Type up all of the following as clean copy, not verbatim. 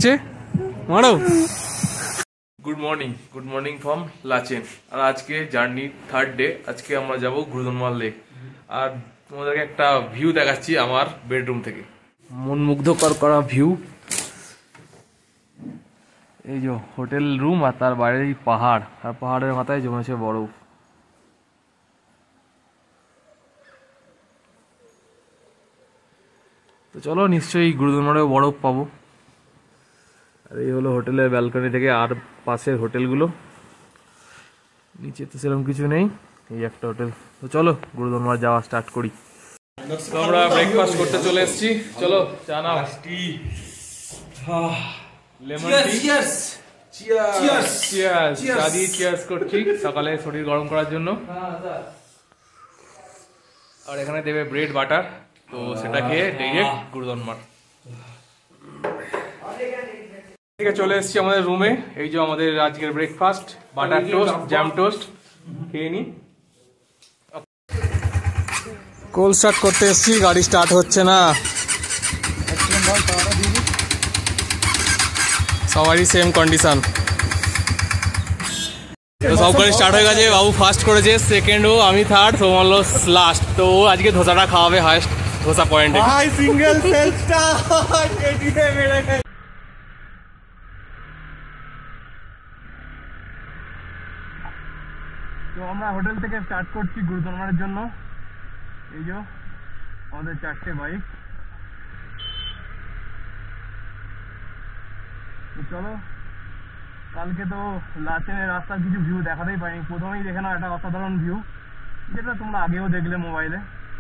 আসছে মারো। Good morning from Lachen. আর আজকে জার্নি থার্ড ডে। আজকে আমরা যাব গুরুদনমাল লেক। আর তোমাদেরকে একটা ভিউ দেখাচ্ছি আমার বেডরুম থেকে, মন মুগ্ধকর করা ভিউ। এই যে হোটেল রুম আর তার বাইরে এই পাহাড়, আর পাহাড়ের মাথায় জমেছে বরফ। তো চলো, নিশ্চয়ই গুরুদনমালেও বরফ পাবো। আর এই হলো হোটেলের ব্যালকনি থেকে, আর পাশের হোটেলগুলো। নিচে তো সেরকম কিছু নেই, এই একটা হোটেল। তো চলো গুরুদনমাল যাওয়া স্টার্ট করি। তো আমরা ব্রেকফাস্ট করতে চলে এসেছি। চলো চা নাও। Lemon tea. চা দিয়ে চিয়ার্স করছি সকালে শরীর গরম করার জন্য। আর এখানে দেবে ব্রেড বাটার, তো সেটা খেয়ে ডাইরেক্ট গুরুদনমাল। ঠিক আছে, চলে এসেছি আমাদের রুমে। এই যে আমাদের আজকের breakfast, butter toast, jam toast. খেয়ে নি। কোল স্টার্ট করতে এসেছি, গাড়ি স্টার্ট হচ্ছে না। সবারই সেম কন্ডিশন। তো সব গাড়ি স্টার্ট হয়ে গেছে। বাবু ফার্স্ট করেছে, সেকেন্ড ও, আমি থার্ড, সোমাল লাস্ট। তো ও আজকে ধোসাটা খাওয়াবে হাইস্ট ধোসা পয়েন্টে। Single self start. তো আমরা হোটেল থেকে স্টার্ট করছি গুরুদনমালের জন্য। এই যে আমাদের 4টে বাইক। তো চলো, কালকে তো লাচেনের রাস্তার কিছু ভিউ দেখাতেই পাইনি। প্রথমেই দেখে নাও একটা অসাধারণ ভিউ, যেটা তোমরা আগেও দেখলে মোবাইলে।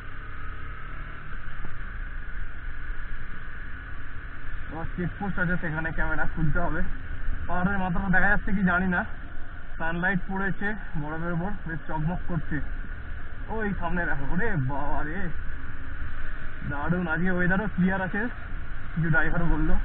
তোমার চেকপোস্ট আছে, সেখানে ক্যামেরা খুলতে হবে। পাহাড়ের মাথাটা দেখা যাচ্ছে কি জানি না, সানলাইট পড়েছে বরফের উপর, বেশ চকমক করছে। ওই সামনে দেখো, রে বাবা রে, দারুণ। আজকে ওয়েদারও ক্লিয়ার আছে, কিছু ড্রাইভারও বললো।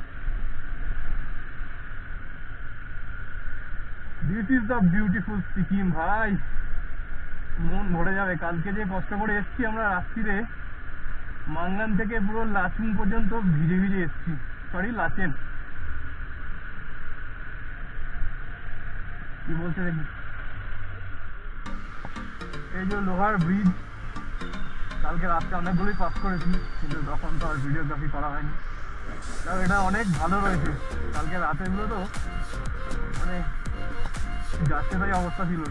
This is the beautiful Sikkim ভাই, মন ভরে যাবে। কালকে যে কষ্ট করে এসছি আমরা রাত্রিরে, মাংলান থেকে পুরো লাচেন পর্যন্ত ভিজে ভিজে এসছি। সরি, লাচেন কি বলছে দেখি। এই যে লোহার ব্রিজ, কালকে রাত্রে অনেকগুলোই পাস করেছি, কিন্তু তখন তো আর ভিডিওগ্রাফি করা হয়নি। কারণ এটা অনেক ভালো রয়েছে। কালকে রাতেরগুলো তো মানে যাচ্ছে তাই অবস্থা ছিল।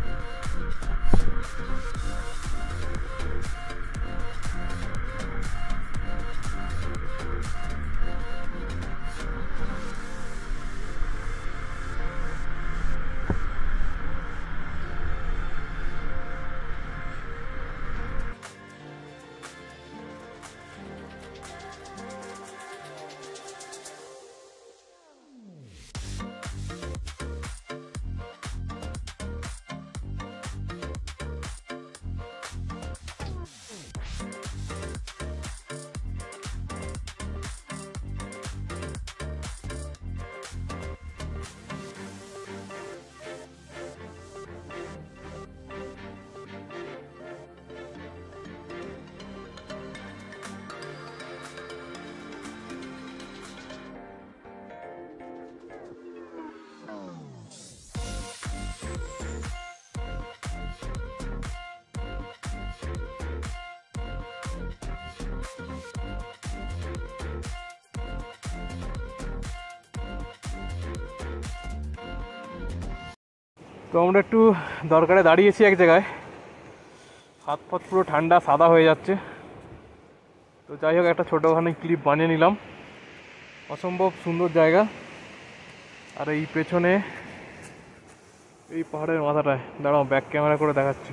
তো আমরা একটু দরকারে দাঁড়িয়েছি এক জায়গায়, হাত ফাত পুরো ঠান্ডা সাদা হয়ে যাচ্ছে। তো যাই হোক, একটা ছোটোখানি ক্লিপ বানিয়ে নিলাম। অসম্ভব সুন্দর জায়গা। আর এই পেছনে এই পাহাড়ের মাথাটায়, দাঁড়াও ব্যাক ক্যামেরা করে দেখাচ্ছি।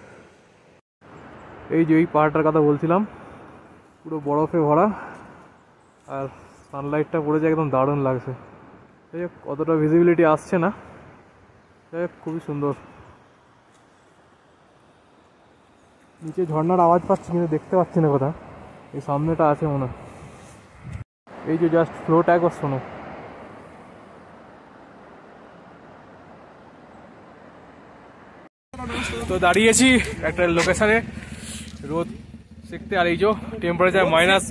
এই যে এই পাহাড়টার কথা বলছিলাম, পুরো বরফে ভরা, আর সানলাইটটা পড়েছে, একদম দারুণ লাগছে। এই অতটা ভিজিবিলিটি আসছে না, খুবই সুন্দর। নিচে ঝর্ণার আওয়াজ পাচ্ছি, কিন্তু দেখতে পাচ্ছি না কোথাও। এই সামনেটা আছে মনে হয়। এই যে জাস্ট ফ্লোটা একবার শোনো। তো দাঁড়িয়েছি একটা লোকেশনে, রোদ শিখতে। আর এই যে টেম্পারেচার মাইনাস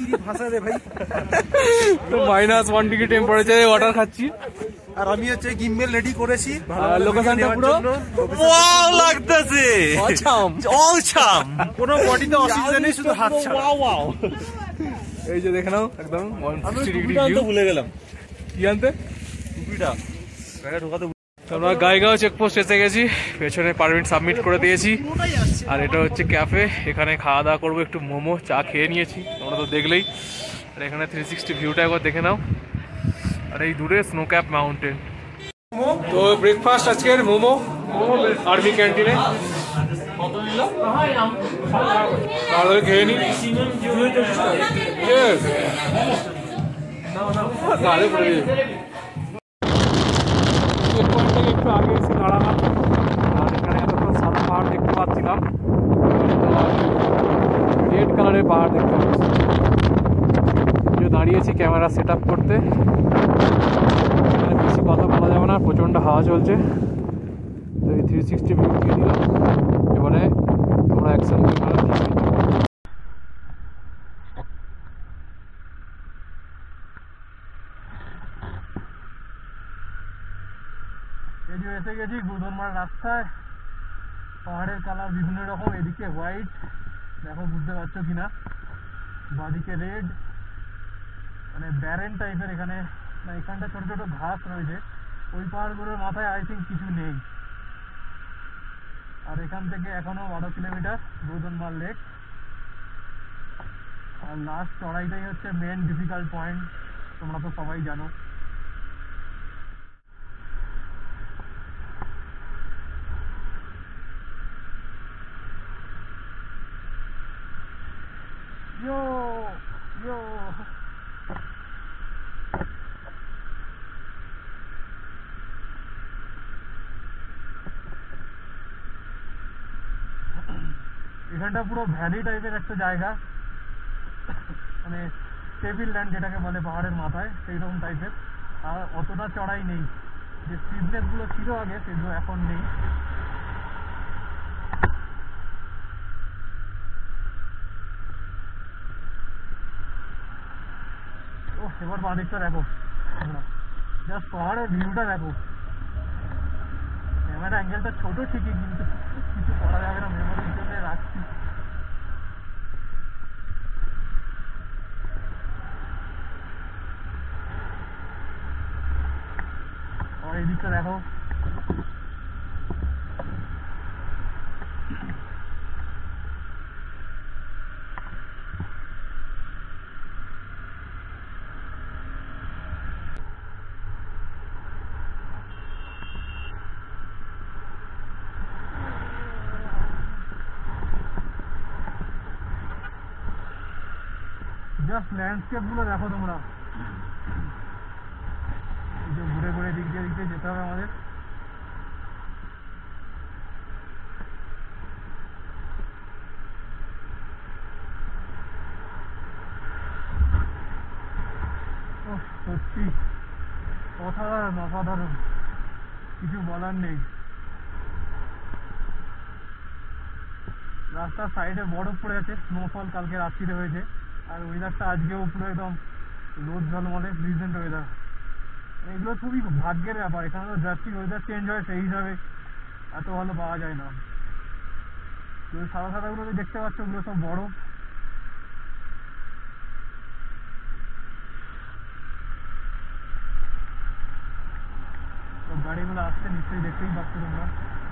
-1 ডিগ্রি টেম্পারেচারে ওয়াটার খাচ্ছি। আর আমি হচ্ছে গিম্বেল রেডি করেছি, আর লোকেশনটা পুরো ওয়াও লাগতেছে, অছাম অছাম, কোনো বডিতে অক্সিজেন নেই, শুধু হাত ছাড়া। ওয়াও এই যে দেখে নাও একদম 160 ডিগ্রি ভিউ। ভুলে গেলাম কি আনতে? টুপিটা গাড়ি ঢোকাতে। আমরা গাইগাঁও চেকপোস্ট এসে গেছি, পেছনে পারমিট সাবমিট করে দিয়েছি। আর এটা হচ্ছে ক্যাফে, এখানে খাওয়া দাওয়া করবো, একটু মোমো চা খেয়ে নিয়েছি তোমরা তো দেখলেই। আর এখানে 360 ভিউটা একবার দেখে নাও। আর এই দূরে স্নো ক্যাপ মাউন্টেন। তো ব্রেকফাস্ট আজকের মোমো আর্মি ক্যান্টিনে। তাহলে খেয়ে নি গালে পড়ে একটু আগে এসে দাঁড়ালাম। আর এখানে এতক্ষণ সাদা পাহাড় দেখতে পাচ্ছিলাম, রেড কালারের পাহাড় দেখতে পাচ্ছি। দাঁড়িয়েছি ক্যামেরা সেট আপ করতে, এখানে বেশি কথা বলা যাবে না, প্রচণ্ড হাওয়া চলছে। তো এই 360 ভিউ দিয়ে দিলাম, এবারে আমরা অ্যাকশন ক্যামেরা এসে গেছি গুদনমার রাস্তায়। পাহাড়ের কালার বিভিন্ন রকম, এদিকে হোয়াইট, দেখো বুঝতে পারছো কিনা, বাদিকে রেড, মানে ব্যারেন টাইপের। এখানে না, এখানটা ছোট ছোট ঘাস রয়েছে, ওই পাহাড়গুলোর মাথায় আই থিঙ্ক কিছু নেই। আর এখান থেকে এখনো 12 কিলোমিটার গুদনমার লেক। আর লাস্ট চড়াইটাই হচ্ছে মেন ডিফিকাল্ট পয়েন্ট, তোমরা তো সবাই জানো। Yo, yo. এখানটা পুরো ভ্যালি টাইপের একটা জায়গা, মানে টেবিল ল্যান্ড যেটাকে বলে পাহাড়ের মাথায়, সেই রকম টাইপের। আর অতটা চড়াই নেই, যে স্টিভনেস গুলো ছিল আগে সেগুলো এখন নেই। এবার বাঁ দিকটা দেখো, জাস্ট পাহাড়ের ভিউটা দেখো। ক্যামেরা অ্যাঙ্গেলটা ছোট ঠিকই, কিন্তু কিছু করা যাবে না, মেমোরির জন্য রাখছি। আর এই দিকটা দেখো, জাস্ট ল্যান্ডস্কেপ গুলো দেখো তোমরা। এই যে ঘুরে ঘুরে দিক দিয়ে যেতে হবে আমাদের। সত্যি অসাধারণ অসাধারণ, কিছু বলার নেই। রাস্তার সাইডে বরফ পড়ে আছে, স্নোফল কালকে রাত্রিরে হয়েছে। আর ওয়েদারটা আজকেও পুরো একদম রোদ ঝলমলে প্লিজেন্ট ওয়েদার। এগুলো খুবই ভাগ্যের ব্যাপার, এখানে তো ড্রাস্টিক ওয়েদার চেঞ্জ হয়, সেই হিসাবে এত ভালো পাওয়া যায় না। সাদা সাদাগুলো দেখতে পাচ্ছ, ওগুলো সব বরফ। গাড়িগুলো আসছে নিশ্চয়ই, দেখতেই পাচ্ছ তোমরা।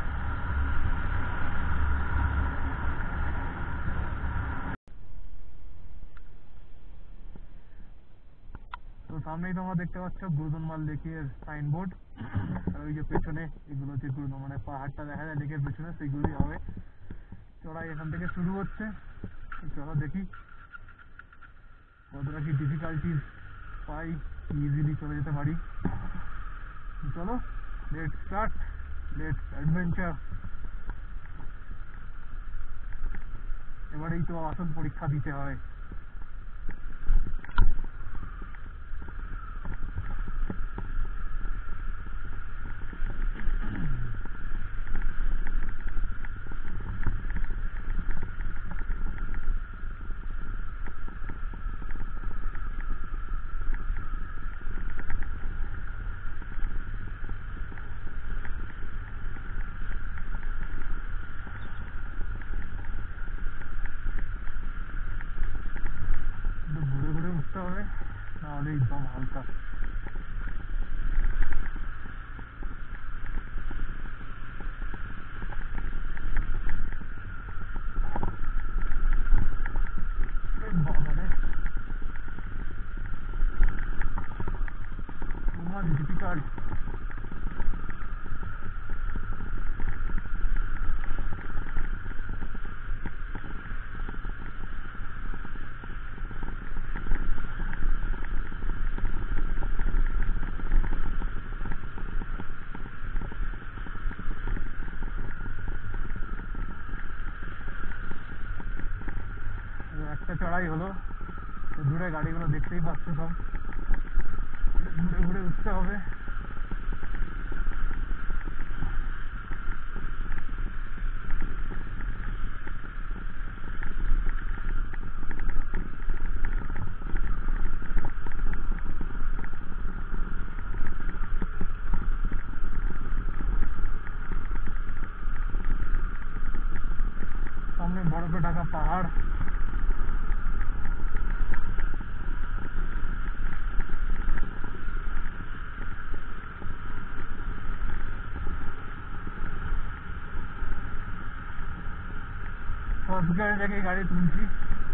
তো সামনেই তোমরা দেখতে পাচ্ছ গুদনমার লেকের সাইনবোর্ড। আর ওই যে পেছনে এগুলো যেগুলো মানে পাহাড়টা দেখা যায় লেকের পেছনে, সেগুলোই হবে চড়াই। এখান থেকে শুরু হচ্ছে, চলো দেখি কতটা কি ডিফিকাল্টিস পাই, ইজিলি চলে যেতে পারি। চলো লেটস স্টার্ট, লেটস অ্যাডভেঞ্চার। এবারেই তো আসল পরীক্ষা দিতে হয়। একটা চড়াই হলো, তো দূরে গাড়িগুলো দেখতেই পাচ্ছে, সব ঘুরে ঘুরে উঠতে হবে। সামনে বরফে ঢাকা পাহাড়, গাড়ি থেকে গাড়ি তুলছি।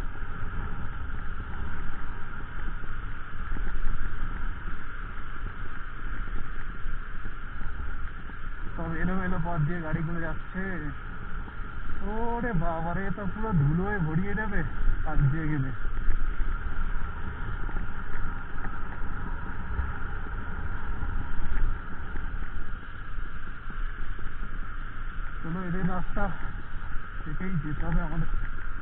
সব এলোমেলো পথ দিয়ে গাড়িগুলো যাচ্ছে। ওরে বাবারে, তো পুরো ধুলোয় ভরিয়ে দেবে পাশ দিয়ে গেলে। চলো এদের রাস্তা সেটাই যেতে হবে আমাদের।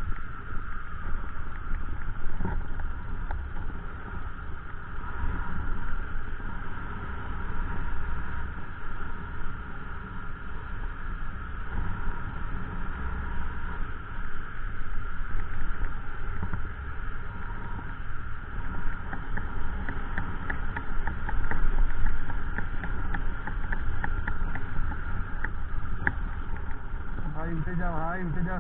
भाई उठे जा, भाई उठे जा।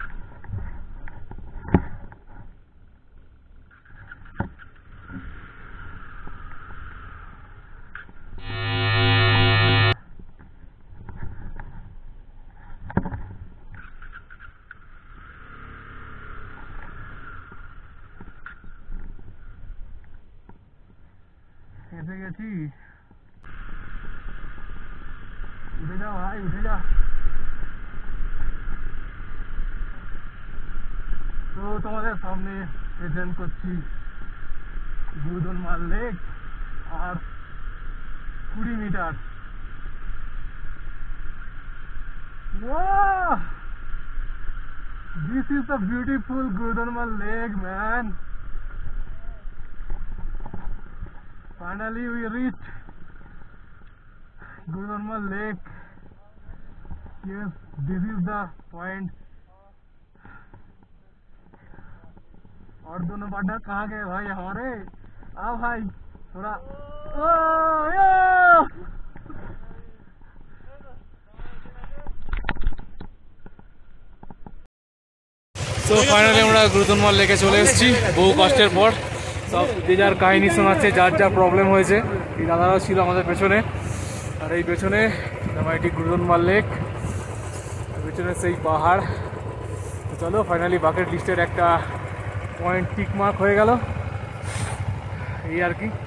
कैसे গেছি? उठे जा भाई, उठे जा। তো তোমাদের সামনে প্রেজেন্ট করছি গুরুদনমাল লেক আর 20 metre. Wow! This is the beautiful Gurudanmal Lake, man. Finally we reached Gurudanmal Lake. Yes, this is the point. और दोनों पार्टनर कहाँ गए भाई हमारे? आओ भाई थोड़ा। তো ফাইনালি আমরা গুরুদনমাল লেকে চলে এসেছি বহু কষ্টের পর। সব যে যার কাহিনী শোনাচ্ছে, যার যা প্রবলেম হয়েছে। এই দাদারাও ছিল আমাদের পেছনে, আর এই পেছনে এটি গুরুদনমাল লেক, পেছনে সেই পাহাড়। তো চলো ফাইনালি বাকেট লিস্টের একটা পয়েন্ট টিক মার্ক হয়ে গেল, এই আর কি।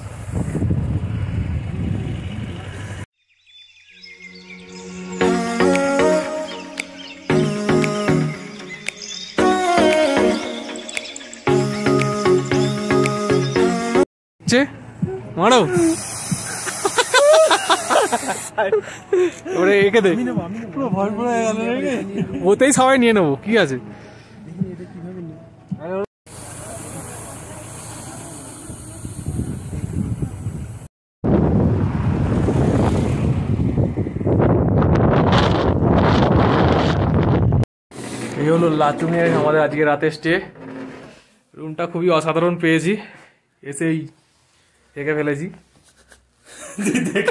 মারো ওরে, একে দে, পুরো ভরপুর হয়ে গেল, ওতেই সবাই নিয়ে নেবো, কি আছে। এই হলো লাচুংয়ে আমাদের আজকে রাতে স্টে। রুমটা খুবই অসাধারণ পেয়েছি, এসেই দেখে ফেলেছি।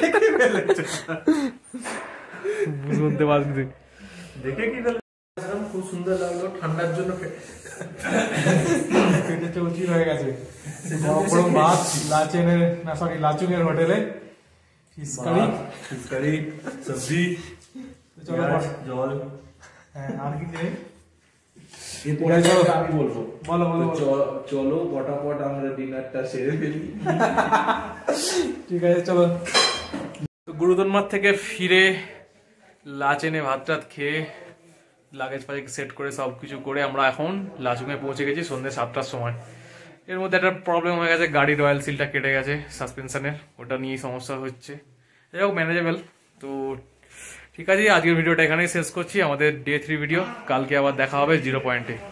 বুঝতে পারছি দেখে কি ফেলে খুব সুন্দর লাগলো ঠান্ডার জন্য। পেটে চৌচির হয়ে গেছে। গরম গরম ভাত লাচুংয়ের হোটেলে, ফিশ কারি, সবজি, চলো জল। হ্যাঁ আর কি নেই? আমি বলবো, বলো চলো পটাপট আমরা ডিনারটা সেরে ফেলি। ঠিক আছে চলো। গুরুদনমার থেকে ফিরে লাচ এনে ভাত টাত খেয়ে লাগেজ ফাগেজ সেট করে সবকিছু করে আমরা এখন লাচুংয়ে পৌঁছে গেছি সন্ধ্যে 7টার সময়। এর মধ্যে একটা প্রবলেম হয়ে গেছে, গাড়ির রয়্যাল সিলটা কেটে গেছে সাসপেনশনের, ওটা নিয়েই সমস্যা হচ্ছে। যাই হোক ম্যানেজেবল। তো ঠিক আছে, আজকের ভিডিওটা এখানেই শেষ করছি, আমাদের ডে 3 ভিডিও। কালকে আবার দেখা হবে 0 পয়েন্টে।